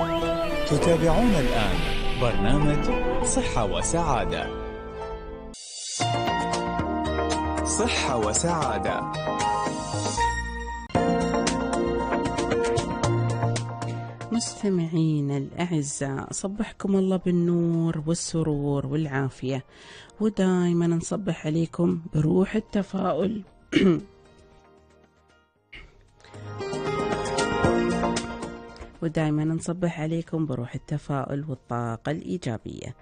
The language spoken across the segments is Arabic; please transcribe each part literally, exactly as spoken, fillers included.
تتابعون الآن برنامج صحة وسعادة. صحة وسعادة. مستمعين الأعزاء، صبحكم الله بالنور والسرور والعافية، ودائما نصبح عليكم بروح التفاؤل ودائما نصبح عليكم بروح التفاؤل والطاقة الإيجابية.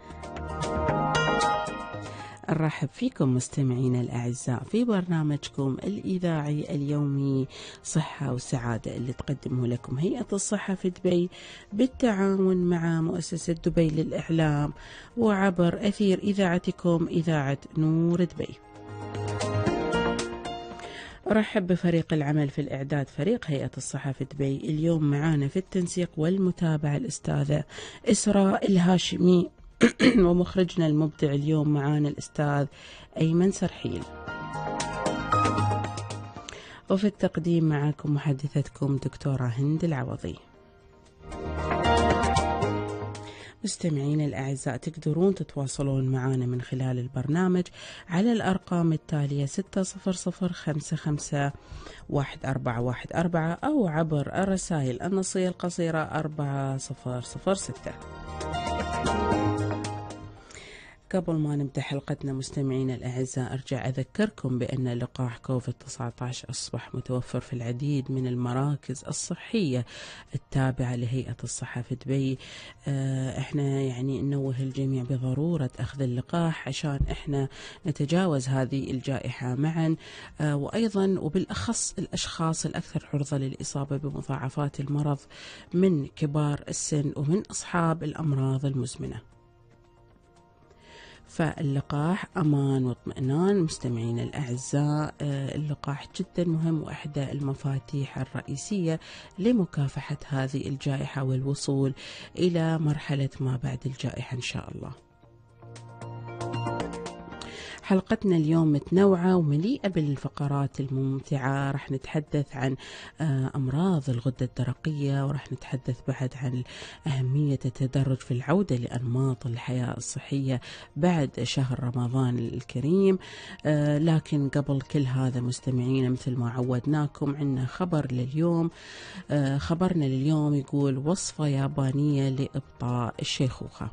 نرحب فيكم مستمعين الأعزاء في برنامجكم الإذاعي اليومي صحة وسعادة، اللي تقدمه لكم هيئة الصحة في دبي بالتعاون مع مؤسسة دبي للإعلام وعبر أثير إذاعتكم إذاعة نور دبي. أرحب بفريق العمل في الإعداد، فريق هيئة الصحة في دبي. اليوم معانا في التنسيق والمتابعة الأستاذة إسراء الهاشمي ومخرجنا المبدع اليوم معانا الأستاذ أيمن سرحيل، وفي التقديم معكم محدثتكم دكتورة هند العوضي. مستمعين الأعزاء، تقدرون تتواصلون معنا من خلال البرنامج على الأرقام التالية ستة صفر صفر خمسة خمسة واحد أربعة واحد أربعة أو عبر الرسائل النصية القصيرة أربعة صفر صفر ستة. قبل ما نبدأ حلقتنا مستمعين الأعزاء، أرجع أذكركم بأن لقاح كوفيد تسعة عشر أصبح متوفر في العديد من المراكز الصحية التابعة لهيئة الصحة في دبي. احنا يعني ننوه الجميع بضرورة أخذ اللقاح عشان احنا نتجاوز هذه الجائحة معا، وأيضا وبالأخص الأشخاص الأكثر عرضة للإصابة بمضاعفات المرض من كبار السن ومن أصحاب الأمراض المزمنة. فاللقاح أمان واطمئنان مستمعين الأعزاء. اللقاح جدا مهم وإحدى المفاتيح الرئيسية لمكافحة هذه الجائحة والوصول إلى مرحلة ما بعد الجائحة إن شاء الله. حلقتنا اليوم متنوعة ومليئة بالفقرات الممتعة. رح نتحدث عن أمراض الغدة الدرقية، ورح نتحدث بعد عن أهمية التدرج في العودة لأنماط الحياة الصحية بعد شهر رمضان الكريم. لكن قبل كل هذا مستمعين، مثل ما عودناكم، عندنا خبر لليوم. خبرنا لليوم يقول وصفة يابانية لإبطاء الشيخوخة.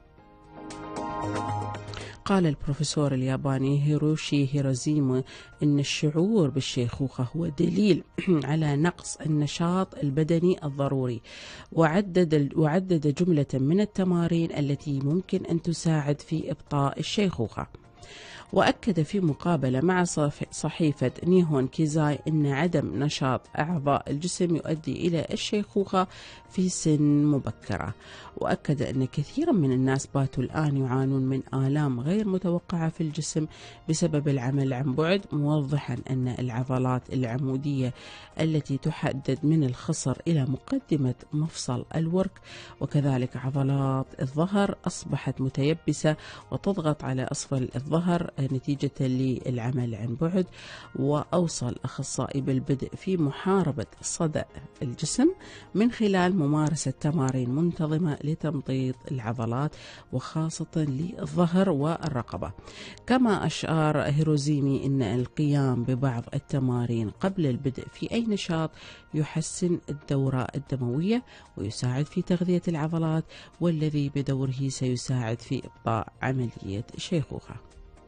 قال البروفيسور الياباني هيروشي هيروزيما إن الشعور بالشيخوخة هو دليل على نقص النشاط البدني الضروري، وعدد وعدد جملة من التمارين التي ممكن أن تساعد في إبطاء الشيخوخة. وأكد في مقابلة مع صحيفة نيهون كيزاي أن عدم نشاط أعضاء الجسم يؤدي إلى الشيخوخة في سن مبكرة. وأكد أن كثيرا من الناس باتوا الآن يعانون من آلام غير متوقعة في الجسم بسبب العمل عن بعد، موضحا أن العضلات العمودية التي تحدد من الخصر إلى مقدمة مفصل الورك وكذلك عضلات الظهر أصبحت متيبسة وتضغط على أسفل الظهر نتيجة للعمل عن بعد. وأوصل أخصائي بالبدء في محاربة صدأ الجسم من خلال ممارسة تمارين منتظمة لتمطيط العضلات وخاصة للظهر والرقبة. كما أشار هيروزيمي أن القيام ببعض التمارين قبل البدء في أي نشاط يحسن الدورة الدموية ويساعد في تغذية العضلات، والذي بدوره سيساعد في إبطاء عملية الشيخوخة.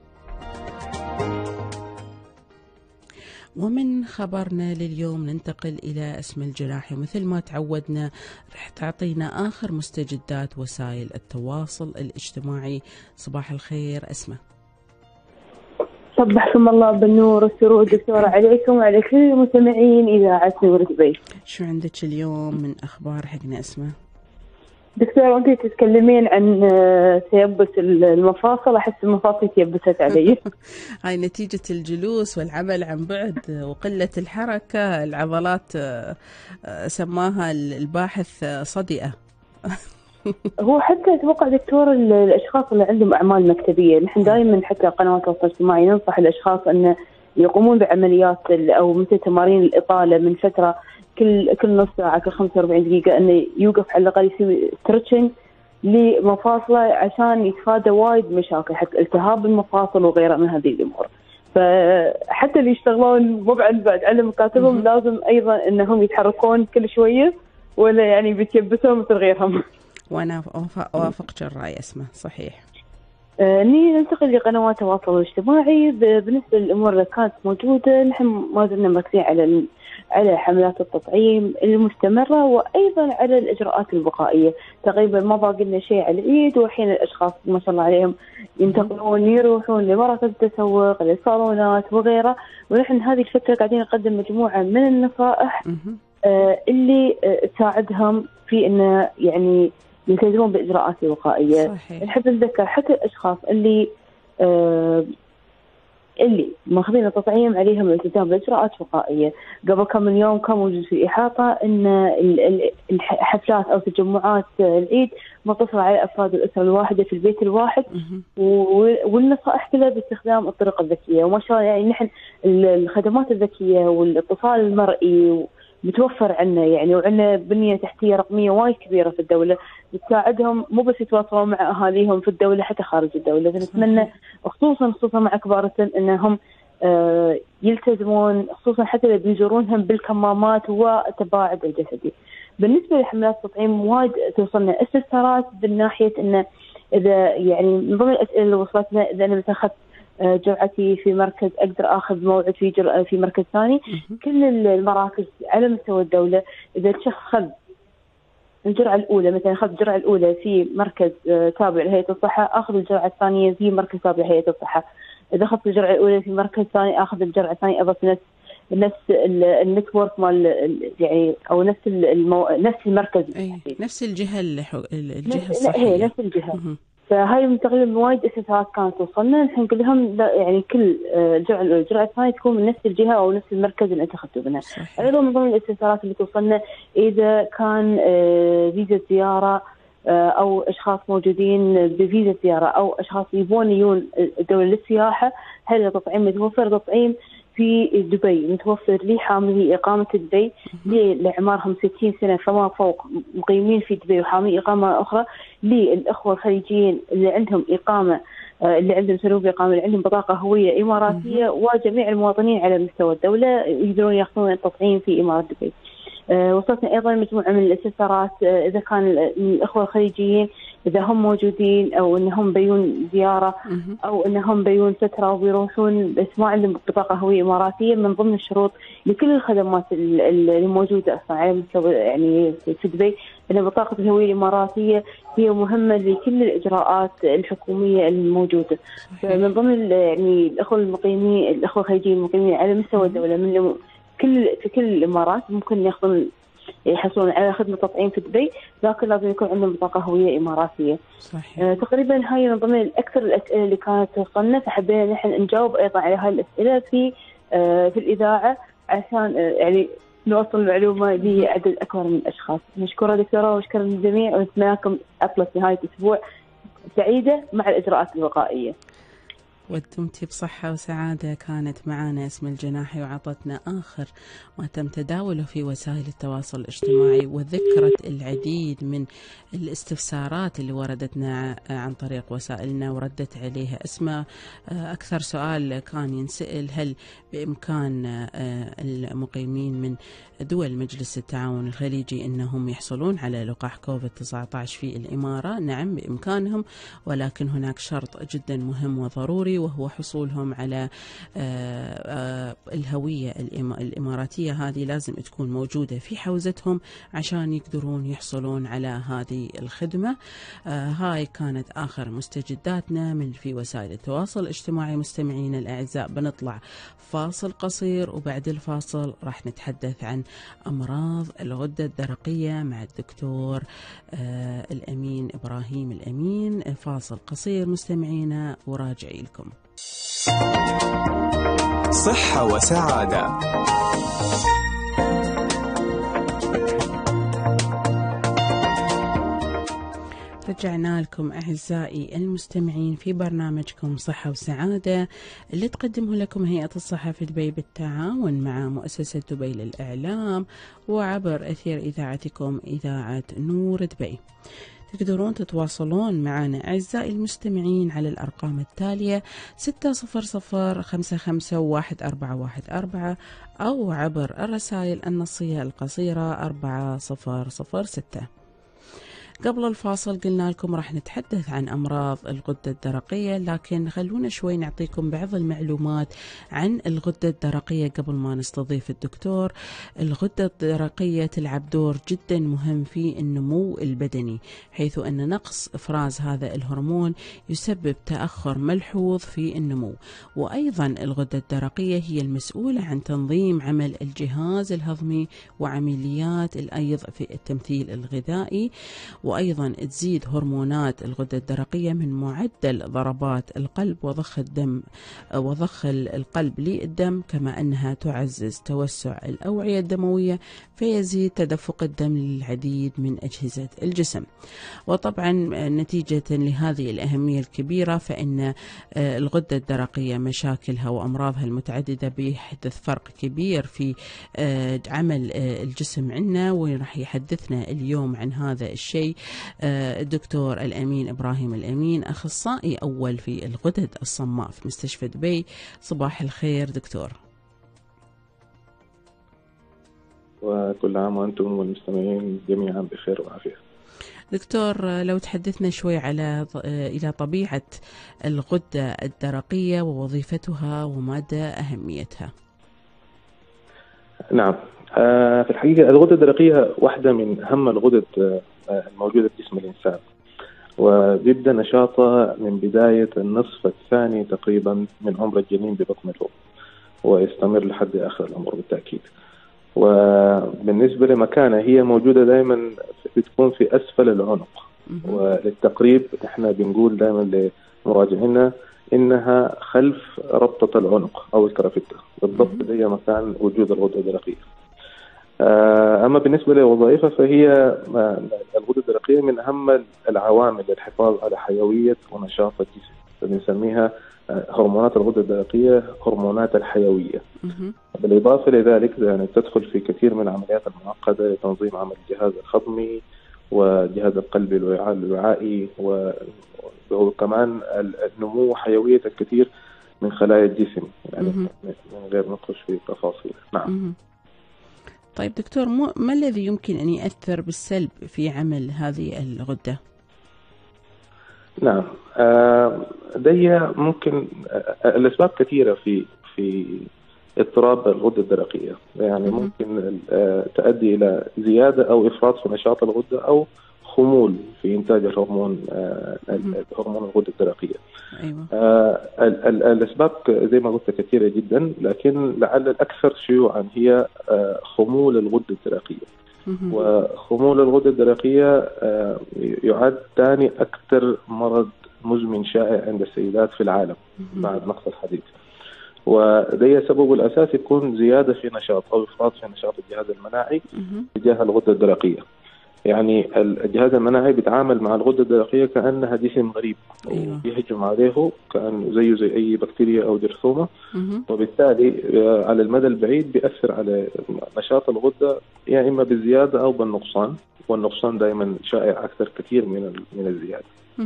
ومن خبرنا لليوم ننتقل إلى اسم الجراحي. مثل ما تعودنا رح تعطينا آخر مستجدات وسائل التواصل الاجتماعي. صباح الخير أسماء. صبحكم الله بالنور والسرور دكتورة عليكم وعلى كل مستمعين إذاعة نور دبي. شو عندك اليوم من أخبار حقنا أسماء؟ دكتورة أنت تتكلمين عن تيبس المفاصل، أحس المفاصل تيبست علي. هاي نتيجة الجلوس والعمل عن بعد وقلة الحركة، العضلات سماها الباحث صدئة. هو حتى أتوقع دكتور الأشخاص اللي عندهم أعمال مكتبية، نحن دائما حتى قنوات التواصل الاجتماعي ننصح الأشخاص أن يقومون بعمليات أو مثل تمارين الإطالة من فترة كل كل نص ساعة كل خمسة وأربعين دقيقة إنه يوقف على الأقل يسوي ستريتشنج لمفاصله عشان يتفادى وايد مشاكل حتى التهاب المفاصل وغيرها من هذه الأمور. فحتى اللي يشتغلون مو بعد على مكاتبهم لازم أيضا إنهم يتحركون كل شوية ولا يعني بيتيبسون مثل غيرهم. وأنا أوافقك الرأي أسماء صحيح. آه ننتقل لقنوات التواصل الاجتماعي. بالنسبة للأمور اللي كانت موجودة نحن ما زلنا مركزين على على حملات التطعيم المستمرة وأيضا على الإجراءات الوقائية. تقريبا ما باقي لنا شيء على العيد وحين الأشخاص ما شاء الله عليهم ينتقلون يروحون لمراكز التسوق للصالونات وغيرها، ونحن هذه الفترة قاعدين نقدم مجموعة من النصائح آه اللي آه تساعدهم في إنه يعني يلتزمون بالإجراءات الوقائية. صحيح. نحب نذكر حتى الأشخاص اللي آه اللي ماخذين التطعيم عليهم الالتزام بالإجراءات الوقائية. قبل كم من يوم كان موجود في إحاطة أن الحفلات أو تجمعات العيد مقتصرة على أفراد الأسرة الواحدة في البيت الواحد، والنصائح كلها باستخدام الطرق الذكية. وما شاء الله يعني نحن الخدمات الذكية والاتصال المرئي متوفر عنا يعني، وعنا بنية تحتية رقمية وايد كبيرة في الدولة بتساعدهم مو بس يتواصلون مع أهاليهم في الدولة حتى خارج الدولة. فنتمنى خصوصا خصوصا مع كبار السن أنهم آه يلتزمون، خصوصا حتى اللي بيزورونهم بالكمامات والتباعد الجسدي. بالنسبة لحملات التطعيم وايد توصلنا استفسارات بالناحية أنه إذا يعني من ضمن الأسئلة اللي وصلتنا إذا أنا مثلا أخذت جرعتي في مركز أقدر أخذ موعد في جرعة في مركز ثاني. كل المراكز على مستوى الدولة إذا الشخص خذ الجرعة الأولى مثلا أخذ الجرعة الأولى في مركز تابع لهيئة الصحة أخذ الجرعة الثانية في مركز تابع لهيئة الصحة. إذا أخذت الجرعة الأولى في مركز ثاني أخذ الجرعة الثانية أيضا في نفس نفس النتورك مال يعني أو نفس المو... نفس المركز نفس الجهة الجهة الصحية هي نفس الجهة. فهاي تقريبا وايد استفسارات كانت توصلنا. نحن كلهم يعني كل جرعة الجرعة الثانية تكون من نفس الجهة أو نفس المركز اللي أنت أخذته منه. أيضا من ضمن الاستفسارات اللي توصلنا إذا كان فيزا زيارة أو أشخاص موجودين بفيزا زيارة أو أشخاص يبون يجون الدولة للسياحة هل التطعيم متوفر؟ تطعيم في دبي متوفر لي حاملي إقامة دبي لأعمارهم ستين سنة فما فوق مقيمين في دبي وحاملي إقامة أخرى. للأخوة الخليجيين اللي عندهم إقامة اللي عندهم سلوك إقامة اللي عندهم بطاقة هوية إماراتية وجميع المواطنين على مستوى الدولة يقدرون يأخذون التطعيم في إمارة دبي. أه وصلتنا أيضا مجموعة من الاستفسارات أه إذا كان الأخوة الخليجيين إذا هم موجودين أو إنهم بيون زيارة أو إنهم بيون فترة وبيروحون بس ما عندهم بطاقة هوية إماراتية. من ضمن الشروط لكل الخدمات اللي موجودة أصلا على مستوى يعني في دبي أن بطاقة الهوية الإماراتية هي مهمة لكل الإجراءات الحكومية الموجودة. فمن ضمن يعني الأخوة المقيمين الأخوة الخليجيين المقيمين على مستوى الدولة من كل في كل الإمارات ممكن ياخذون يحصلون على خدمة تطعيم في دبي، لكن لازم يكون عندهم بطاقة هوية إماراتية. صحيح. آه تقريبا هاي من ضمن أكثر الأسئلة اللي كانت توصلنا، فحبينا نحن نجاوب أيضا على هاي الأسئلة في آه في الإذاعة عشان آه يعني نوصل المعلومة لعدد أكبر من الأشخاص. مشكورة دكتورة وشكرا للجميع ونتمنى لكم عطلة نهاية أسبوع سعيدة مع الإجراءات الوقائية. ودمتي بصحة وسعادة. كانت معنا اسم الجناحي وعطتنا آخر ما تم تداوله في وسائل التواصل الاجتماعي وذكرت العديد من الاستفسارات اللي وردتنا عن طريق وسائلنا وردت عليها اسماء. أكثر سؤال كان ينسأل هل بإمكان المقيمين من دول مجلس التعاون الخليجي أنهم يحصلون على لقاح كوفيد تسعة عشر في الإمارة؟ نعم بإمكانهم، ولكن هناك شرط جدا مهم وضروري وهو حصولهم على الهوية الإماراتية. هذه لازم تكون موجودة في حوزتهم عشان يقدرون يحصلون على هذه الخدمة. هاي كانت آخر مستجداتنا من في وسائل التواصل الاجتماعي. مستمعينا الأعزاء بنطلع فاصل قصير وبعد الفاصل راح نتحدث عن أمراض الغدة الدرقية مع الدكتور الأمين إبراهيم الأمين. فاصل قصير مستمعينا وراجعي لكم. صحة وسعادة. رجعنا لكم أعزائي المستمعين في برنامجكم صحة وسعادة اللي تقدمه لكم هيئة الصحة في دبي بالتعاون مع مؤسسة دبي للإعلام وعبر أثير إذاعتكم إذاعة نور دبي. تقدرون تتواصلون معنا أعزائي المستمعين على الأرقام التالية ستة صفر صفر خمسة خمسة واحد أربعة واحد أربعة أو عبر الرسائل النصية القصيرة أربعة صفر صفر ستة. قبل الفاصل قلنا لكم راح نتحدث عن أمراض الغدة الدرقية، لكن خلونا شوي نعطيكم بعض المعلومات عن الغدة الدرقية قبل ما نستضيف الدكتور. الغدة الدرقية تلعب دور جدا مهم في النمو البدني، حيث أن نقص إفراز هذا الهرمون يسبب تأخر ملحوظ في النمو. وأيضا الغدة الدرقية هي المسؤولة عن تنظيم عمل الجهاز الهضمي وعمليات الأيض في التمثيل الغذائي، وأيضا تزيد هرمونات الغدة الدرقية من معدل ضربات القلب وضخ الدم وضخ القلب للدم، كما أنها تعزز توسع الأوعية الدموية فيزيد تدفق الدم للعديد من أجهزة الجسم. وطبعا نتيجة لهذه الأهمية الكبيرة فإن الغدة الدرقية مشاكلها وأمراضها المتعددة بيحدث فرق كبير في عمل الجسم عنا، وراح يحدثنا اليوم عن هذا الشيء الدكتور الأمين إبراهيم الأمين، أخصائي أول في الغدد الصماء في مستشفى دبي. صباح الخير دكتور. وكل عام وأنتم والمستمعين جميعا بخير وعافية. دكتور، لو تحدثنا شوي على إلى طبيعة الغدة الدرقية ووظيفتها ومدى أهميتها. نعم، في الحقيقة الغدة الدرقية واحدة من أهم الغدد الموجودة في جسم الإنسان، ويبدأ نشاطها من بداية النصف الثاني تقريبا من عمر الجنين ببطن الأم ويستمر لحد آخر العمر بالتأكيد. وبالنسبة لمكانها هي موجودة دائما بتكون في أسفل العنق، وللتقريب احنا بنقول دائما لمراجعينا إنها خلف ربطة العنق أو الكرافتة، بالضبط ده مكان وجود الغدة الدرقية. أما بالنسبة لوظائفها فهي الغدة الدرقية من أهم العوامل للحفاظ على حيوية ونشاط الجسم، فبنسميها هرمونات الغدة الدرقية هرمونات الحيوية. بالإضافة لذلك يعني تدخل في كثير من العمليات المعقدة لتنظيم عمل الجهاز الهضمي وجهاز القلب الوعائي، وكمان النمو وحيوية الكثير من خلايا الجسم، يعني من غير نخش في تفاصيل. نعم. طيب دكتور، ما الذي يمكن أن يؤثر بالسلب في عمل هذه الغدة؟ نعم، آه دي ممكن آه الأسباب كثيرة في في اضطراب الغدة الدرقية، يعني ممكن آه تؤدي إلى زيادة أو إفراط في نشاط الغدة أو خمول في إنتاج الهرمون آه هرمون الغدة الدرقية. أيوة. آه ال ال الأسباب زي ما قلت كثيرة جدا، لكن لعل الأكثر شيوعا هي آه خمول الغدة الدرقية. وخمول الغدة الدرقية آه يعد ثاني أكثر مرض مزمن شائع عند السيدات في العالم بعد نقص الحديد، وده سببه الأساسي يكون زيادة في نشاط أو إفراط في نشاط الجهاز المناعي تجاه الغدة الدرقية. يعني الجهاز المناعي بيتعامل مع الغدة الدرقية كأنها جسم غريب، أيوة. ويهجم عليه كأنه زيه زي أي بكتيريا أو جرثومة، وبالتالي على المدى البعيد بيأثر على نشاط الغدة يا يعني إما بالزيادة أو بالنقصان، والنقصان دائما شائع أكثر كثير من من الزيادة.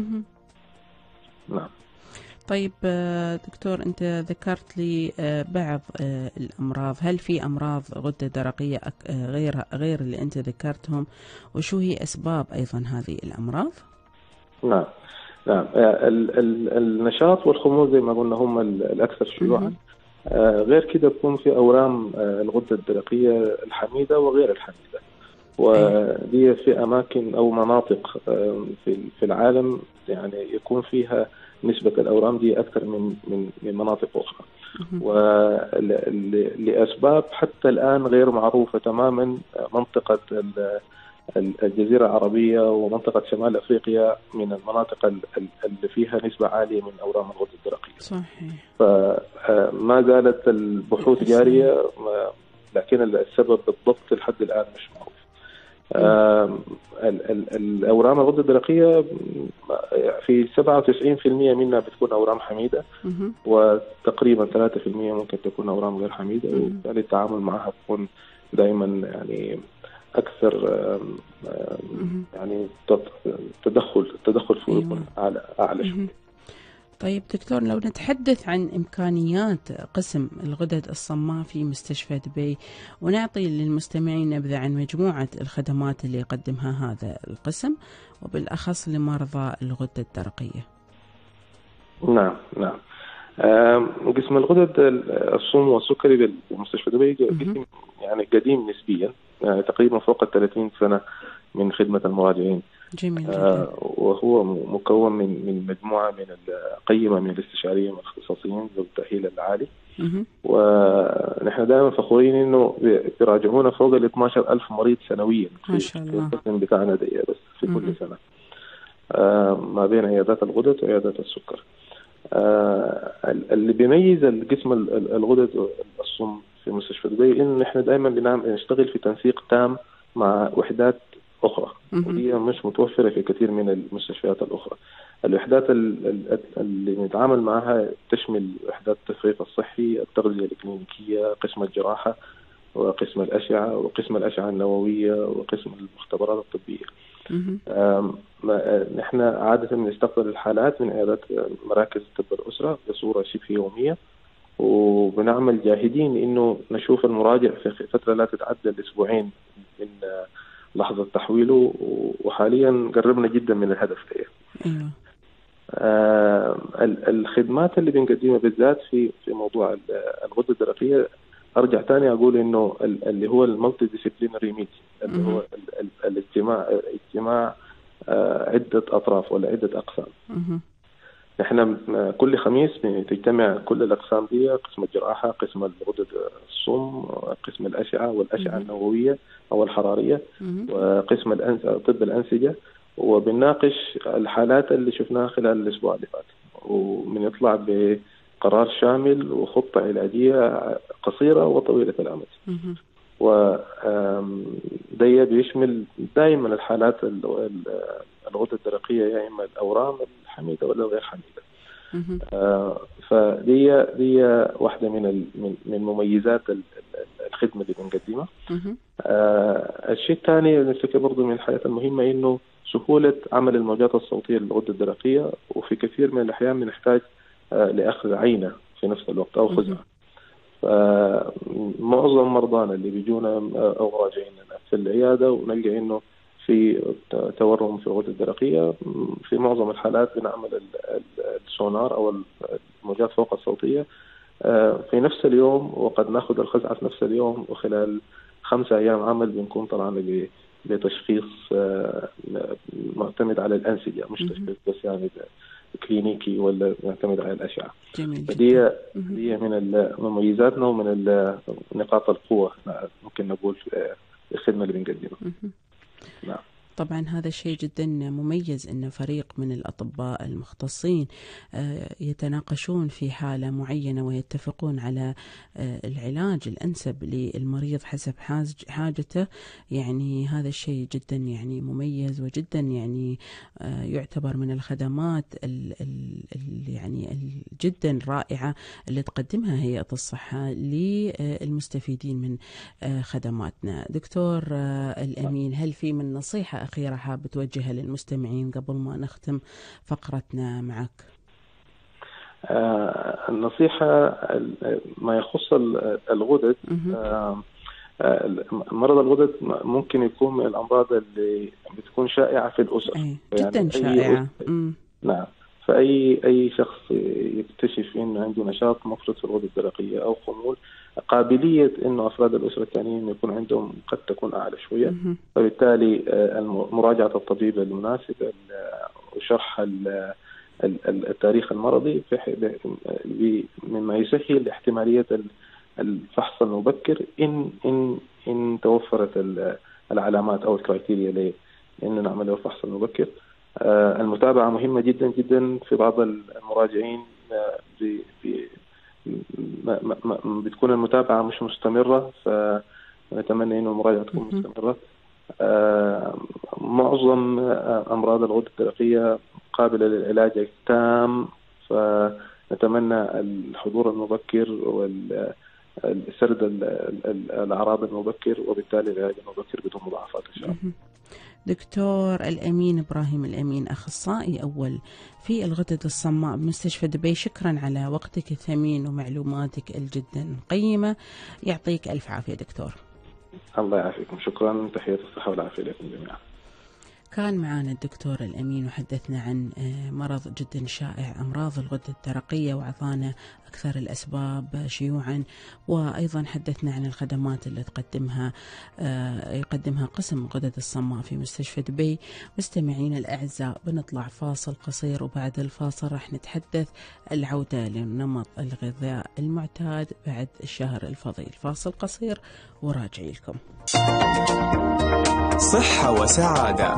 نعم. طيب دكتور، أنت ذكرت لي بعض الأمراض، هل في أمراض غدة درقية غير غير اللي أنت ذكرتهم، وشو هي أسباب أيضا هذه الأمراض؟ نعم نعم ال ال النشاط والخمول زي ما قلنا هم الأكثر شيوعا. غير كده بيكون في أورام الغدة الدرقية الحميدة وغير الحميدة، ودي في أماكن أو مناطق في في العالم يعني يكون فيها نسبة الأورام دي أكثر من من من مناطق أخرى، ولأسباب حتى الآن غير معروفة تماما. منطقة الجزيرة العربية ومنطقة شمال أفريقيا من المناطق اللي فيها نسبة عالية من أورام الغدة الدرقية. صحيح. فما زالت البحوث جارية، لكن السبب بالضبط لحد الآن مش معروف. الأورام الغدة الدرقية في سبعة وتسعين بالمئة منها بتكون أورام حميدة، وتقريبا ثلاثة بالمئة ممكن تكون أورام غير حميدة، وبالتالي التعامل معها بيكون دائما يعني أكثر يعني تدخل التدخل فيه يكون أعلى أعلى شوي. طيب دكتور، لو نتحدث عن إمكانيات قسم الغدد الصماء في مستشفى دبي، ونعطي للمستمعين نبذة عن مجموعة الخدمات اللي يقدمها هذا القسم وبالأخص لمرضى الغدة الدرقية. نعم نعم قسم الغدد الصم والسكري بمستشفى دبي قسم يعني قديم نسبيا، يعني تقريبا فوق الثلاثين سنة من خدمة المراجعين. جميل جدا. آه وهو مكون من من مجموعة من قيمة من الاستشاريين والاختصاصيين ذو التأهيل العالي، ونحن دائما فخورين إنه بيراجعونا فوق ال اثني عشر ألف مريض سنويا ما شاء الله في القسم بتاعنا دي بس في مم. كل سنة آه ما بين عيادات الغدد وعيادات السكر. آه اللي بيميز القسم الغدد الصم في مستشفى دبي إنه نحن دائما بنشتغل في تنسيق تام مع وحدات أخرى، وهي مش متوفرة في كثير من المستشفيات الأخرى. الوحدات اللي نتعامل معها تشمل وحدات التفريق الصحي، التغذية الكلينيكية، قسم الجراحة وقسم الأشعة وقسم الأشعة النووية وقسم المختبرات الطبية. نحن عادة نستقبل الحالات من عيادات مراكز طب الأسرة بصورة شبه يومية، وبنعمل جاهدين إنه نشوف المراجع في فترة لا تتعدى الأسبوعين من لحظة تحويله، وحاليا قربنا جدا من الهدف ده. أيوة. آه الخدمات اللي بنقدمها بالذات في في موضوع الغدة الدرقية، أرجع تاني أقول إنه اللي هو المالتي ديسيبلينري ميت اللي هو الاجتماع اجتماع آه عدة أطراف ولا عدة أقسام. نحن كل خميس بتجتمع كل الأقسام دي، قسم الجراحة، قسم الغدد الصم، قسم الأشعة والأشعة النووية أو الحرارية، وقسم طب الأنسجة، وبنناقش الحالات اللي شفناها خلال الأسبوع اللي فات، وبنطلع بقرار شامل وخطة علاجية قصيرة وطويلة الأمد. ودي بيشمل دائما الحالات الغدة الدرقية، يا إما الأورام الحميدة ولا غير حميدة. آه فدي دي واحدة من من مميزات الخدمة اللي بنقدمها. آه الشيء الثاني نفتكر برضو من الحاجات المهمة إنه سهولة عمل الموجات الصوتية للغدة الدرقية، وفي كثير من الأحيان بنحتاج آه لأخذ عينة في نفس الوقت أو خزعة. فمعظم مرضانا اللي بيجونا أو مراجعيننا في العيادة ونلقى إنه في تورم في الغدة الدرقية، في معظم الحالات بنعمل السونار أو الموجات فوق الصوتية في نفس اليوم، وقد نأخذ الخزعة في نفس اليوم، وخلال خمسة أيام عمل بنكون طلعنا بتشخيص معتمد على الأنسجة، مش تشخيص بس يعني كلينيكي ولا معتمد على الأشعة. فدي دي من مميزاتنا ومن نقاط القوة ممكن نقول في الخدمة اللي بنقدمها. نعم. طبعا هذا شيء جدا مميز أن فريق من الأطباء المختصين يتناقشون في حالة معينة ويتفقون على العلاج الأنسب للمريض حسب حاجته. يعني هذا الشيء جدا يعني مميز وجدا يعني يعتبر من الخدمات ال ال يعني جدا رائعة اللي تقدمها هيئة الصحة للمستفيدين من خدماتنا. دكتور الأمين، هل في من نصيحة أخيرة حاب توجهها للمستمعين قبل ما نختم فقرتنا معك؟ آه النصيحة ما يخص الغدد، آه مرض الغدد ممكن يكون من الأمراض اللي بتكون شائعة في الأسرة. أي. جدا يعني شائعة. نعم. فأي أي شخص يكتشف إنه عنده نشاط مفرط في الغدة الدرقية أو خمول، قابلية إنه أفراد الأسرة الثانيين يكون عندهم قد تكون أعلى شوية. فبالتالي مراجعة الطبيب المناسب وشرح التاريخ المرضي مما يسهل احتمالية الفحص المبكر إن إن إن توفرت العلامات أو الكرايتيريا لإن نعمل الفحص المبكر. المتابعة مهمة جدا جدا. في بعض المراجعين بتكون المتابعة مش مستمرة، فنتمنى إنه المراجعة تكون مستمرة. معظم أمراض الغدة الدرقية قابلة للعلاج التام، فنتمنى الحضور المبكر والسرد الأعراض المبكر، وبالتالي العلاج المبكر بدون مضاعفات إن شاء الله. دكتور الأمين إبراهيم الأمين، أخصائي أول في الغدد الصماء بمستشفى دبي، شكرا على وقتك الثمين ومعلوماتك الجدا قيمة، يعطيك ألف عافية دكتور. الله يعافيكم، شكرا، تحية الصحة والعافية لكم جميعا. كان معنا الدكتور الأمين وحدثنا عن مرض جدا شائع، أمراض الغدة الدرقية، وأعطانا أكثر الأسباب شيوعا، وأيضا حدثنا عن الخدمات اللي تقدمها يقدمها قسم غدد الصماء في مستشفى دبي. مستمعين الأعزاء، بنطلع فاصل قصير، وبعد الفاصل راح نتحدث العودة لنمط الغذاء المعتاد بعد الشهر الفضيل. فاصل قصير وراجعي لكم. صحة وسعادة.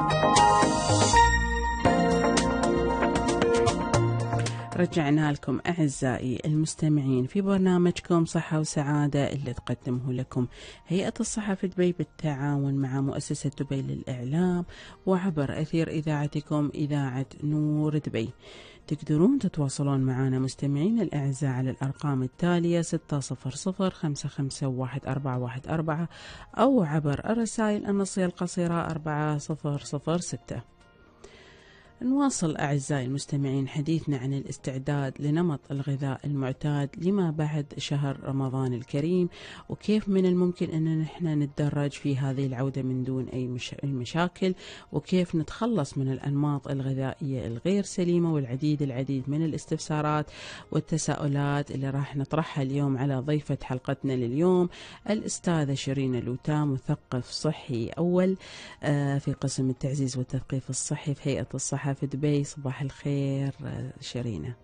رجعنا لكم أعزائي المستمعين في برنامجكم صحة وسعادة اللي تقدمه لكم هيئة الصحة في دبي بالتعاون مع مؤسسة دبي للإعلام وعبر أثير إذاعتكم إذاعة نور دبي. تقدرون تتواصلون معنا مستمعين الأعزاء على الأرقام التالية ستة صفر صفر خمسة خمسة واحد أربعة واحد أربعة أو عبر الرسائل النصية القصيرة أربعة صفر صفر ستة. نواصل أعزائي المستمعين حديثنا عن الاستعداد لنمط الغذاء المعتاد لما بعد شهر رمضان الكريم، وكيف من الممكن أن نحن نتدرج في هذه العودة من دون أي مش... مشاكل، وكيف نتخلص من الأنماط الغذائية الغير سليمة، والعديد العديد من الاستفسارات والتساؤلات اللي راح نطرحها اليوم على ضيفة حلقتنا لليوم الأستاذة شيرين الوتام، مثقف صحي أول في قسم التعزيز والتثقيف الصحي في هيئة الصحة في دبي. صباح الخير شيرينا.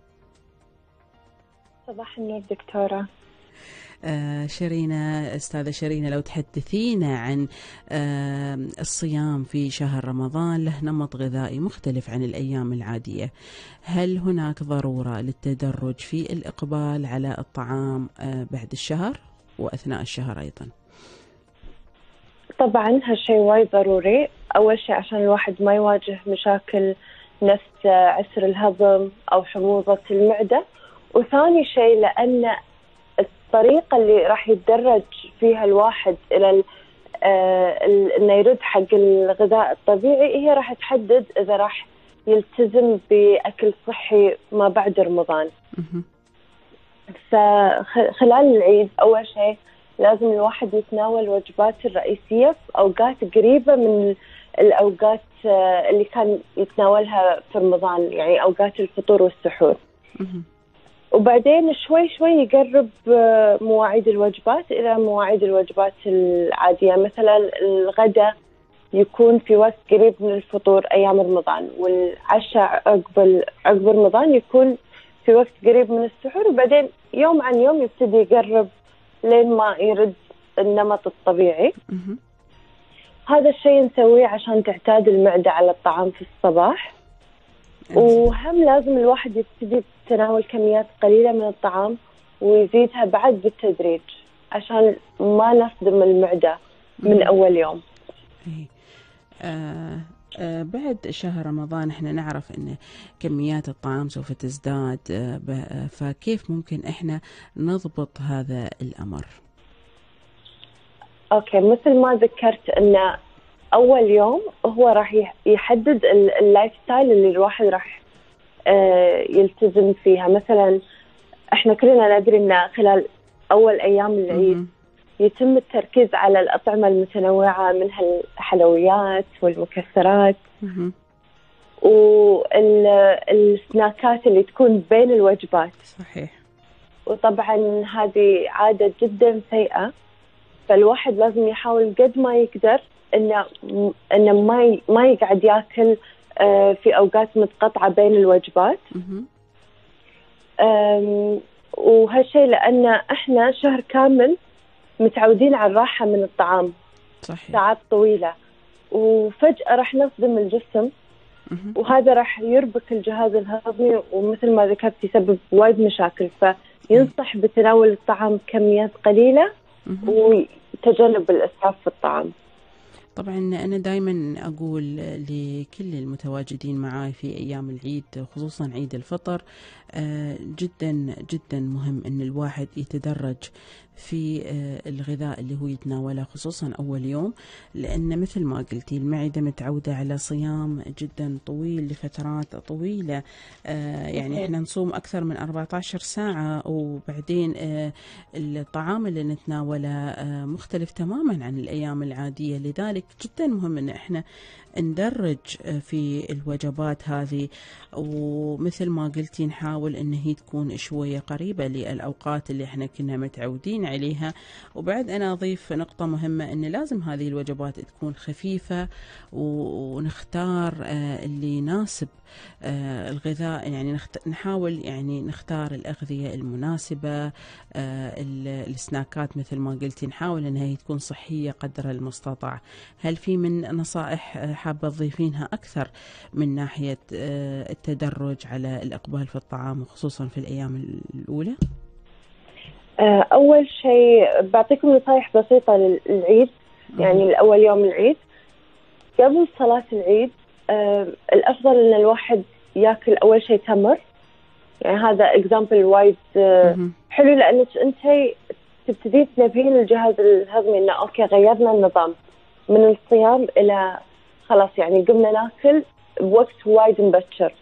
صباح النور دكتورة. آه شيرينا، أستاذة شيرينا، لو تحدثينا عن آه الصيام في شهر رمضان، له نمط غذائي مختلف عن الأيام العادية، هل هناك ضرورة للتدرج في الإقبال على الطعام آه بعد الشهر وأثناء الشهر أيضا؟ طبعا هالشيء وايد ضروري. أول شيء عشان الواحد ما يواجه مشاكل نفس عسر الهضم أو حموضة المعدة، وثاني شيء لأن الطريقة اللي راح يتدرج فيها الواحد إلى إنه يرد حق الغذاء الطبيعي هي راح تحدد إذا راح يلتزم بأكل صحي ما بعد رمضان. فخلال العيد أول شيء لازم الواحد يتناول وجبات الرئيسية في أوقات قريبة من الأوقات اللي كان يتناولها في رمضان، يعني أوقات الفطور والسحور. وبعدين شوي شوي يقرب مواعيد الوجبات إلى مواعيد الوجبات العادية. مثلا الغداء يكون في وقت قريب من الفطور أيام رمضان، والعشاء عقب عقب رمضان يكون في وقت قريب من السحور، وبعدين يوم عن يوم يبتدي يقرب لين ما يرد النمط الطبيعي. هذا الشيء نسويه عشان تعتاد المعدة على الطعام في الصباح. وهم لازم الواحد يبتدي بتناول كميات قليلة من الطعام ويزيدها بعد بالتدريج عشان ما نصدم المعدة من أول يوم. آه آه بعد شهر رمضان احنا نعرف ان كميات الطعام سوف تزداد، آه فكيف ممكن احنا نضبط هذا الأمر؟ اوكي، مثل ما ذكرت ان اول يوم هو راح يحدد اللايف ستايل اللي الواحد راح آه يلتزم فيها. مثلا احنا كلنا ندري ان خلال اول ايام العيد يتم التركيز على الأطعمة المتنوعة منها الحلويات والمكسرات والسناكات اللي تكون بين الوجبات. صحيح. وطبعا هذه عادة جدا سيئة، فالواحد لازم يحاول قد ما يقدر إنه إنه ما ما يقعد يأكل في أوقات متقطعة بين الوجبات. وهالشيء لأن إحنا شهر كامل متعودين على الراحة من الطعام. صحيح. ساعات طويلة، وفجأة راح نصدم الجسم، وهذا راح يربك الجهاز الهضمي، ومثل ما ذكرت يسبب وايد مشاكل. فينصح بتناول الطعام كميات قليلة وتجنب الإسراف في الطعام. طبعا أنا دايما أقول لكل المتواجدين معاي في أيام العيد خصوصا عيد الفطر جدا جدا مهم أن الواحد يتدرج في الغذاء اللي هو يتناوله خصوصا أول يوم، لأن مثل ما قلتي المعدة متعودة على صيام جدا طويل لفترات طويلة، يعني احنا نصوم أكثر من أربعة عشر ساعة، وبعدين الطعام اللي نتناوله مختلف تماما عن الأيام العادية. لذلك جدا مهم أن احنا ندرج في الوجبات هذه، ومثل ما قلتي نحاول ان هي تكون شوية قريبة للأوقات اللي احنا كنا متعودين عليها. وبعد انا اضيف نقطة مهمة ان لازم هذه الوجبات تكون خفيفة، ونختار اللي يناسب الغذاء، يعني نحاول يعني نختار الأغذية المناسبة. السناكات مثل ما قلتي نحاول انها هي تكون صحية قدر المستطاع. هل في من نصائح حابة تضيفينها أكثر من ناحية التدرج على الإقبال في الطعام وخصوصا في الأيام الأولى؟ أول شيء بعطيكم نصائح بسيطة للعيد، يعني الأول يوم العيد قبل صلاة العيد الأفضل أن الواحد يأكل أول شيء تمر. يعني هذا إكزامبل وايد حلو، لأنك أنت تبتدي تنبهين الجهاز الهضمي إنه أوكي غيرنا النظام من الصيام إلى خلاص يعني قمنا ناكل بوقت وايد مبكر.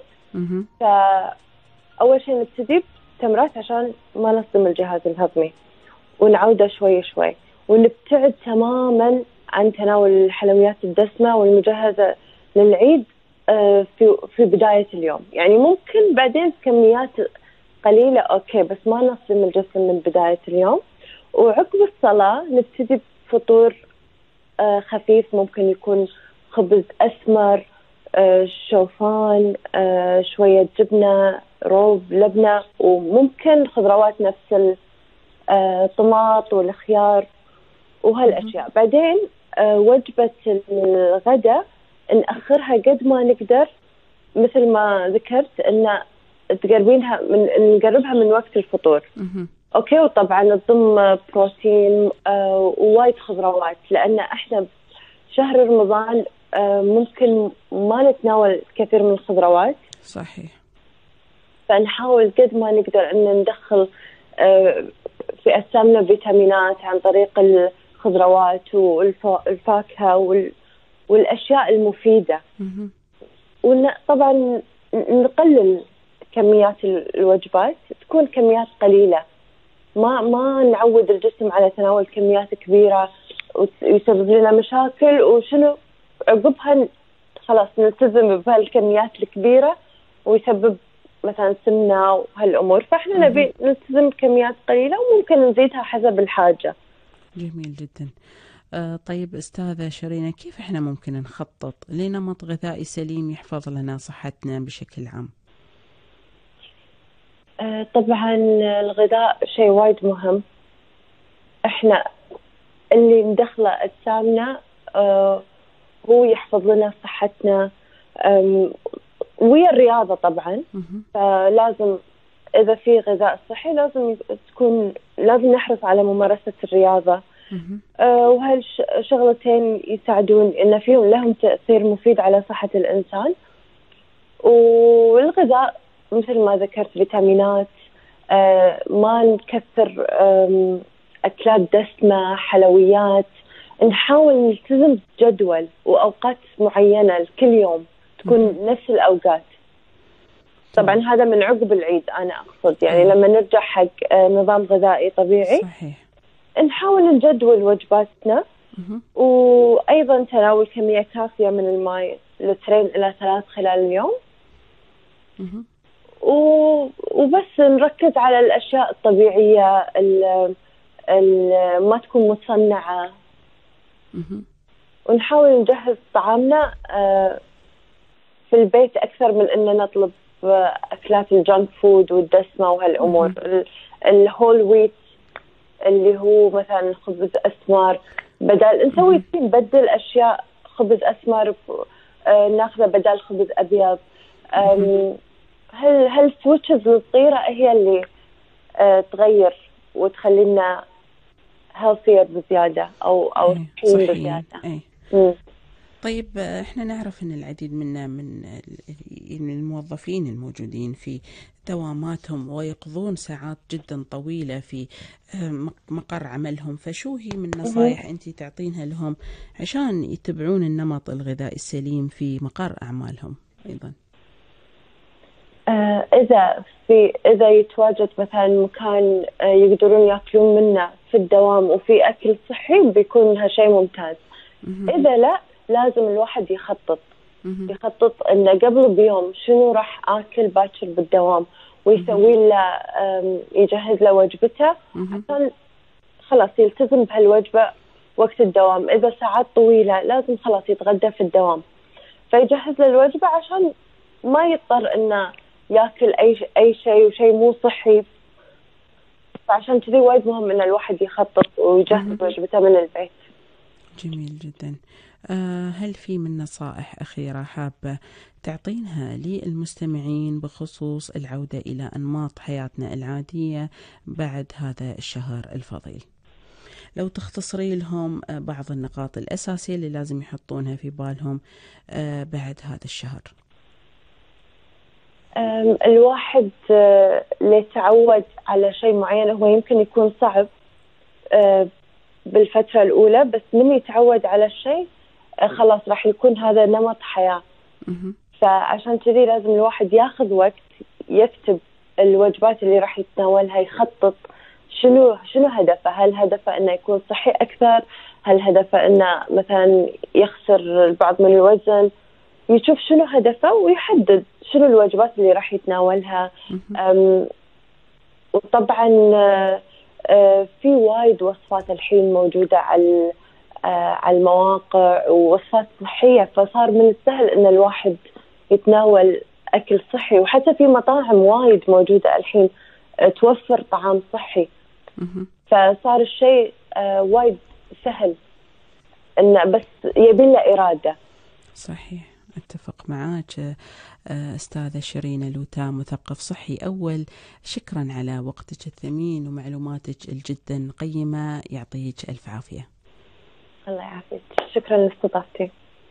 فأول شيء نبتدي بتمرات عشان ما نصدم الجهاز الهضمي، ونعوده شوي شوي، ونبتعد تماما عن تناول الحلويات الدسمة والمجهزة للعيد في في بداية اليوم. يعني ممكن بعدين كميات قليلة أوكي، بس ما نصدم الجسم من بداية اليوم. وعقب الصلاة نبتدي بفطور خفيف، ممكن يكون خبز أسمر، شوفان، شوية جبنة، روب، لبنة، وممكن خضروات نفس الطماط والخيار وهالأشياء. بعدين وجبة الغداء نأخرها قد ما نقدر، مثل ما ذكرت إن تقربينها من نقربها من وقت الفطور. أوكي، وطبعا تضم بروتين ووايد خضروات، لأن إحنا شهر رمضان ممكن ما نتناول كثير من الخضروات. صحيح. فنحاول قد ما نقدر أن ندخل في أجسامنا فيتامينات عن طريق الخضروات والفاكهة والأشياء المفيدة. وطبعا نقلل كميات الوجبات، تكون كميات قليلة، ما ما نعود الجسم على تناول كميات كبيرة ويسبب لنا مشاكل، وشنو عقبها خلاص نلتزم بهالكميات الكبيرة ويسبب مثلا سمنة وهالأمور. فإحنا نبي نلتزم بكميات قليلة وممكن نزيدها حسب الحاجة. جميل جدا. آه طيب أستاذة شيرين، كيف إحنا ممكن نخطط لنمط غذائي سليم يحفظ لنا صحتنا بشكل عام؟ آه طبعا الغذاء شيء وايد مهم. إحنا اللي ندخله أجسامنا آه هو يحفظ لنا صحتنا، ويا الرياضة طبعا. فلازم إذا في غذاء صحي لازم تكون لازم نحرص على ممارسة الرياضة. آه وهالشغلتين يساعدون إن فيهم لهم تأثير مفيد على صحة الإنسان. والغذاء مثل ما ذكرت فيتامينات، آه ما نكثر آه أكلات دسمة، حلويات. نحاول نلتزم بجدول وأوقات معينة لكل يوم تكون نفس الأوقات. طبعا هذا من عقب العيد أنا أقصد، يعني لما نرجع حق نظام غذائي طبيعي. صحيح. نحاول نجدول وجباتنا، وأيضا تناول كمية كافية من الماء لترين إلى ثلاث خلال اليوم. وبس نركز على الأشياء الطبيعية اللي ما تكون مصنعة. ونحاول نجهز طعامنا في البيت أكثر من أن نطلب أكلات الجانك فود والدسمة وهالأمور. الهول ويت اللي هو مثلا خبز أسمر، بدل نسوي نبدل أشياء، خبز أسمر ناخذه بدل خبز أبيض. هل هل سويتشز الصغيرة هي اللي تغير وتخلينا healthier بزيادة أو أو صحيين بزيادة. أي. مم. طيب احنا نعرف ان العديد منا من الموظفين الموجودين في دواماتهم ويقضون ساعات جدا طويلة في مقر عملهم، فشو هي من نصائح انت تعطينها لهم عشان يتبعون النمط الغذائي السليم في مقر اعمالهم ايضا؟ آه اذا في اذا يتواجد مثلا مكان آه يقدرون ياكلون منه في الدوام وفي اكل صحي بيكون هالشيء ممتاز. اذا لا لازم الواحد يخطط يخطط انه قبل بيوم شنو راح اكل باكر بالدوام، ويسوي له يجهز له وجبته عشان خلاص يلتزم بهالوجبه وقت الدوام. اذا ساعات طويله لازم خلاص يتغدى في الدوام، فيجهز له الوجبه عشان ما يضطر انه ياكل اي اي شيء وشيء مو صحي. فعشان كذي وايد مهم ان الواحد يخطط ويجهز وجبته من البيت. جميل جدا. هل في من نصائح أخيرة حابة تعطينها للمستمعين بخصوص العودة إلى أنماط حياتنا العادية بعد هذا الشهر الفضيل؟ لو تختصري لهم بعض النقاط الأساسية اللي لازم يحطونها في بالهم بعد هذا الشهر. الواحد اللي تعود على شيء معين هو يمكن يكون صعب بالفترة الأولى، بس من يتعود على الشيء خلاص راح يكون هذا نمط حياة. فعشان كذي لازم الواحد ياخذ وقت يكتب الوجبات اللي راح يتناولها، يخطط شنو شنو هدفه. هل هدفه انه يكون صحي اكثر؟ هل هدفه انه مثلا يخسر البعض من الوزن؟ يشوف شنو هدفه ويحدد شنو الوجبات اللي راح يتناولها. وطبعا في وايد وصفات الحين موجودة على على المواقع ووصفات صحية، فصار من السهل ان الواحد يتناول اكل صحي. وحتى في مطاعم وايد موجودة الحين توفر طعام صحي، فصار الشيء وايد سهل انه بس يبي له إرادة. صحيح، اتفق معاك أستاذة شيرين لوتا، مثقف صحي أول. شكرا على وقتك الثمين ومعلوماتك الجدا قيمة، يعطيك ألف عافية. الله يعافيك، شكرا لاستضافتي.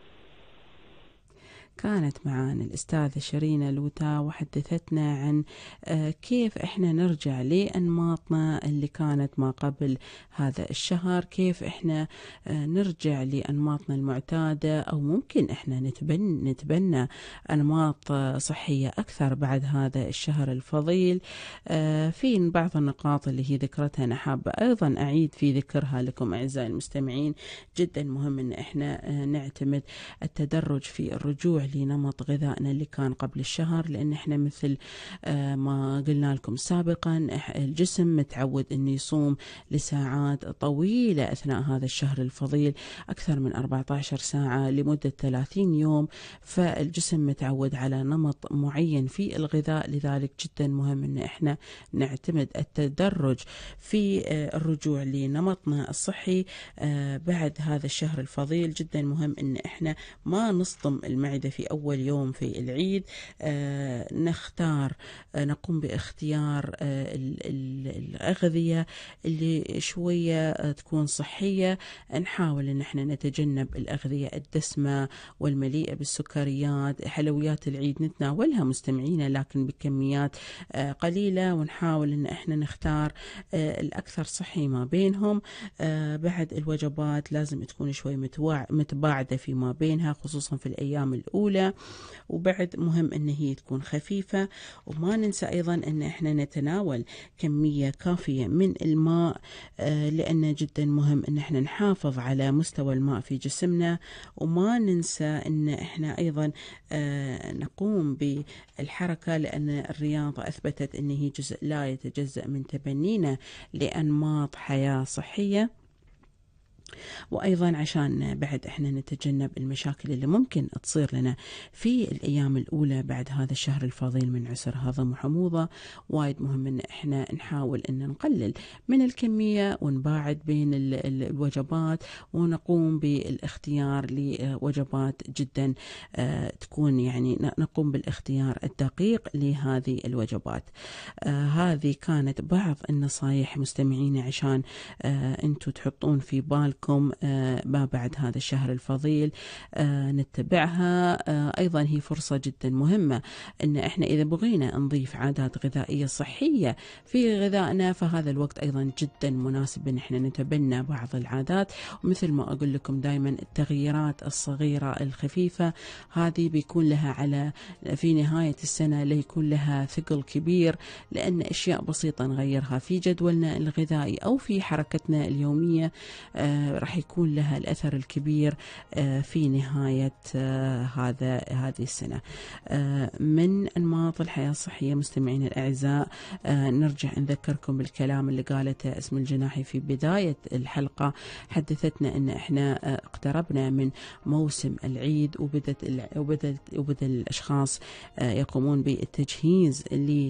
كانت معانا الأستاذة شيرين لوتا وحدثتنا عن كيف إحنا نرجع لأنماطنا اللي كانت ما قبل هذا الشهر، كيف إحنا نرجع لأنماطنا المعتادة، أو ممكن إحنا نتبنى, نتبنى أنماط صحية أكثر بعد هذا الشهر الفضيل. في بعض النقاط اللي هي ذكرتها أنا حابة أيضا أعيد في ذكرها لكم أعزائي المستمعين. جدا مهم إن إحنا نعتمد التدرج في الرجوع لنمط غذائنا اللي كان قبل الشهر، لأن احنا مثل ما قلنا لكم سابقا الجسم متعود انه يصوم لساعات طويلة أثناء هذا الشهر الفضيل، أكثر من أربعة عشر ساعة لمدة ثلاثين يوم، فالجسم متعود على نمط معين في الغذاء. لذلك جدا مهم ان احنا نعتمد التدرج في الرجوع لنمطنا الصحي بعد هذا الشهر الفضيل. جدا مهم ان احنا ما نصطم المعدة في أول يوم في العيد. آه نختار آه نقوم باختيار آه الأغذية اللي شوية آه تكون صحية. نحاول أن احنا نتجنب الأغذية الدسمة والمليئة بالسكريات. حلويات العيد نتناولها مستمعينا لكن بكميات آه قليلة، ونحاول أن احنا نختار آه الأكثر صحي ما بينهم. آه بعد الوجبات لازم تكون شوي متباعدة فيما بينها، خصوصا في الأيام الأولى. وبعد مهم أن هي تكون خفيفة، وما ننسى أيضا أن احنا نتناول كمية كافية من الماء، آه لأنه جدا مهم أن احنا نحافظ على مستوى الماء في جسمنا. وما ننسى أن احنا أيضا آه نقوم بالحركة، لأن الرياضة أثبتت أن هي جزء لا يتجزأ من تبنينا لأنماط حياة صحية. وأيضا عشان بعد إحنا نتجنب المشاكل اللي ممكن تصير لنا في الأيام الأولى بعد هذا الشهر الفضيل من عسر هضم وحموضة، وايد مهم إن إحنا نحاول إن نقلل من الكمية ونباعد بين الوجبات، ونقوم بالاختيار لوجبات جدا تكون يعني نقوم بالاختيار الدقيق لهذه الوجبات. هذه كانت بعض النصائح مستمعين عشان أنتوا تحطون في بالكم لكم ما بعد هذا الشهر الفضيل نتبعها. أيضا هي فرصة جدا مهمة أن إحنا إذا بغينا نضيف عادات غذائية صحية في غذائنا، فهذا الوقت أيضا جدا مناسب أن إحنا نتبنى بعض العادات. ومثل ما أقول لكم دائما التغييرات الصغيرة الخفيفة هذه بيكون لها على في نهاية السنة ليكون لها ثقل كبير، لأن أشياء بسيطة نغيرها في جدولنا الغذائي أو في حركتنا اليومية آه راح يكون لها الأثر الكبير آه في نهاية آه هذا هذه السنة. آه من أنماط الحياة الصحية مستمعين الأعزاء، آه نرجع نذكركم بالكلام اللي قالته اسم الجناحي في بداية الحلقة. حدثتنا أن إحنا آه اقتربنا من موسم العيد، وبدت وبدت وبدأ الأشخاص آه يقومون بالتجهيز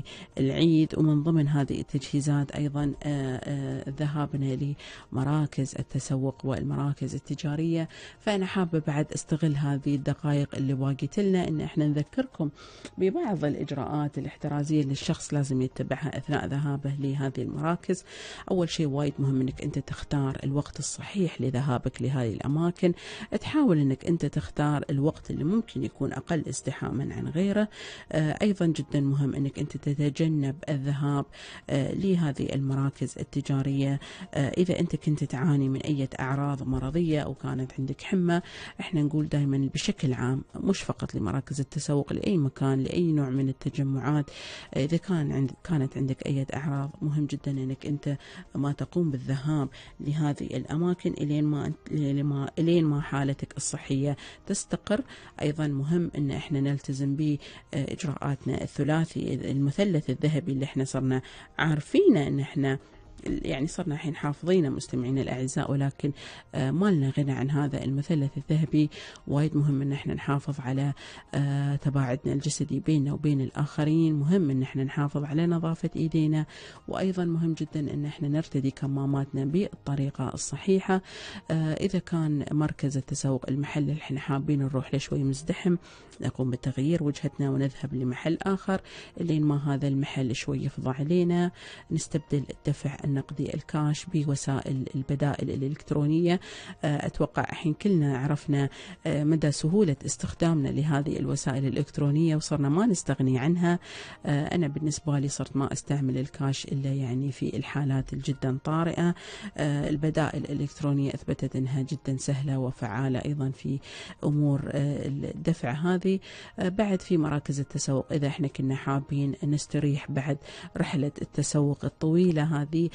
للعيد، ومن ضمن هذه التجهيزات أيضا آه آه ذهابنا لمراكز التسوق والمراكز التجارية. فأنا حابة بعد استغل هذه الدقائق اللي باقيت لنا إن إحنا نذكركم ببعض الإجراءات الاحترازية اللي الشخص لازم يتبعها أثناء ذهابه لهذه المراكز. أول شيء وايد مهم إنك أنت تختار الوقت الصحيح لذهابك لهذه الأماكن. تحاول إنك أنت تختار الوقت اللي ممكن يكون أقل ازدحاما عن غيره. آه أيضا جدا مهم إنك أنت تتجنب الذهاب آه لهذه المراكز التجارية آه إذا أنت كنت تعاني من أي أعراض مرضية أو كانت عندك حمى. إحنا نقول دائما بشكل عام مش فقط لمراكز التسوق، لأي مكان لأي نوع من التجمعات، آه إذا كان عند كانت عندك أي أعراض مهم جدا إنك أنت ما تقوم بالذهاب لهذه الأماكن إلين ما إلين إلين ما حالتك الصحية تستقر. أيضا مهم إن إحنا نلتزم بإجراءاتنا الثلاثي المثلث الذهبي اللي إحنا صرنا عارفينه إن إحنا يعني صرنا الحين حافظينه مستمعين الأعزاء، ولكن آه ما لنا غنى عن هذا المثلث الذهبي. وايد مهم ان احنا نحافظ على آه تباعدنا الجسدي بيننا وبين الآخرين، مهم ان احنا نحافظ على نظافة ايدينا، وايضا مهم جدا ان احنا نرتدي كماماتنا بالطريقة الصحيحة. آه اذا كان مركز التسوق المحل اللي احنا حابين نروح له شوي مزدحم، نقوم بتغيير وجهتنا ونذهب لمحل آخر لين ما هذا المحل شوي يفضى علينا. نستبدل الدفع النقدي الكاش بوسائل البدائل الإلكترونية. أتوقع الحين كلنا عرفنا مدى سهولة استخدامنا لهذه الوسائل الإلكترونية وصرنا ما نستغني عنها. أنا بالنسبة لي صرت ما أستعمل الكاش إلا يعني في الحالات الجدا طارئة. البدائل الإلكترونية أثبتت أنها جدا سهلة وفعالة أيضا في أمور الدفع هذه. بعد في مراكز التسوق إذا إحنا كنا حابين نستريح بعد رحلة التسوق الطويلة هذه،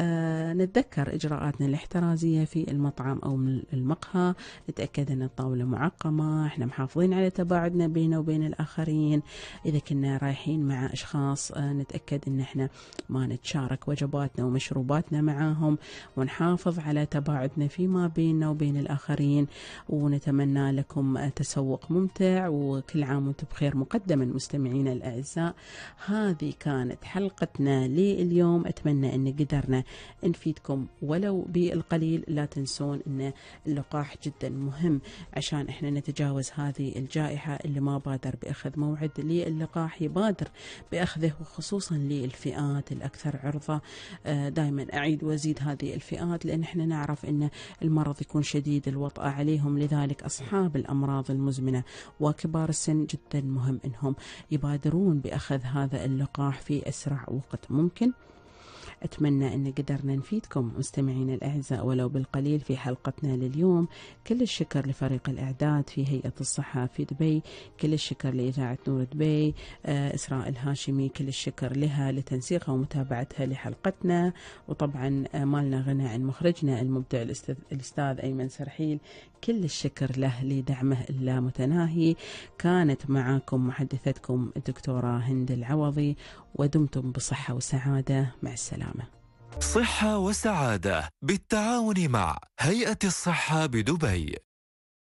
آه نتذكر إجراءاتنا الاحترازية في المطعم أو المقهى، نتأكد أن الطاولة معقمة، إحنا محافظين على تباعدنا بيننا وبين الآخرين. إذا كنا رايحين مع أشخاص آه نتأكد أن إحنا ما نتشارك وجباتنا ومشروباتنا معاهم، ونحافظ على تباعدنا فيما بيننا وبين الآخرين. ونتمنى لكم تسوق ممتع وكل عام وانتم بخير مقدما مستمعينا الأعزاء. هذه كانت حلقتنا لليوم، أتمنى أن قدرنا نفيدكم ولو بالقليل. لا تنسون أن اللقاح جدا مهم عشان إحنا نتجاوز هذه الجائحة. اللي ما بادر بأخذ موعد للقاح يبادر بأخذه، وخصوصا للفئات الأكثر عرضة. دائما أعيد وأزيد هذه الفئات لأن إحنا نعرف أن المرض يكون شديد الوطأة عليهم، لذلك أصحاب الأمراض المزمنة وكبار السن جدا مهم أنهم يبادرون بأخذ هذا اللقاح في أسرع وقت ممكن. أتمنى أن قدرنا نفيدكم مستمعين الأعزاء ولو بالقليل في حلقتنا لليوم. كل الشكر لفريق الإعداد في هيئة الصحة في دبي، كل الشكر لإذاعة نور دبي، آه إسراء الهاشمي كل الشكر لها لتنسيقها ومتابعتها لحلقتنا. وطبعا آه ما لنا غنى عن مخرجنا المبدع الأستاذ أيمن سرحيل، كل الشكر له لدعمه اللامتناهي. كانت معاكم محدثتكم الدكتورة هند العوضي، ودمتم بصحة وسعادة. مع السلامة. صحة وسعادة بالتعاون مع هيئة الصحة بدبي.